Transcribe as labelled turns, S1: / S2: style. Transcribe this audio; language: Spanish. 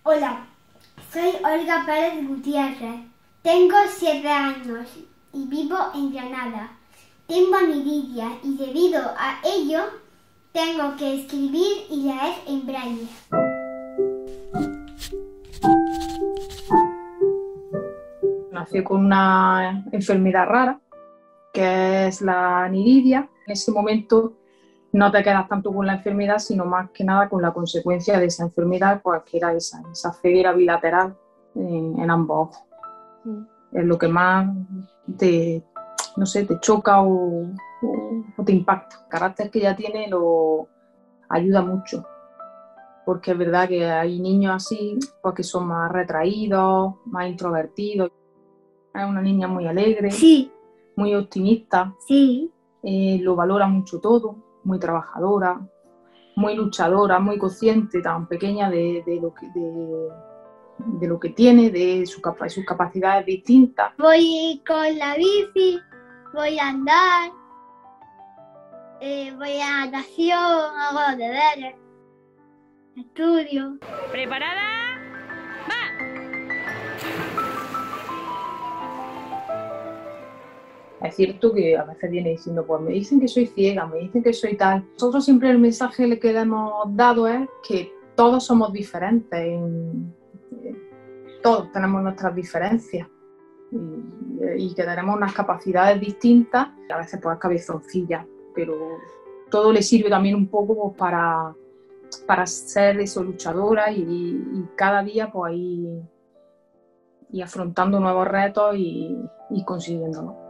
S1: Hola, soy Olga Pérez Gutiérrez, tengo 7 años y vivo en Granada. Tengo aniridia y debido a ello tengo que escribir y leer en braille.
S2: Nació con una enfermedad rara, que es la aniridia. En ese momento no te quedas tanto con la enfermedad, sino más que nada con la consecuencia de esa enfermedad, pues, que era esa ceguera bilateral en ambos ojos. Es lo que más te choca o te impacta. El carácter que ella tiene lo ayuda mucho, porque es verdad que hay niños así, pues, que son más retraídos, más introvertidos. Es una niña muy alegre,
S1: Sí.
S2: muy optimista,
S1: Sí.
S2: lo valora mucho todo, muy trabajadora, muy luchadora, muy consciente, tan pequeña de lo que tiene, de sus capacidades distintas.
S1: Voy con la bici, voy a andar, voy a natación, hago los deberes, estudio.
S3: ¿Preparada? ¡Va!
S2: Es cierto que a veces viene diciendo, pues me dicen que soy ciega, me dicen que soy tal. Nosotros siempre el mensaje que le hemos dado es que todos somos diferentes, todos tenemos nuestras diferencias y que tenemos unas capacidades distintas, a veces pues cabezoncillas, pero todo le sirve también un poco, pues, para ser eso, luchadora y cada día pues ir afrontando nuevos retos y consiguiéndolo.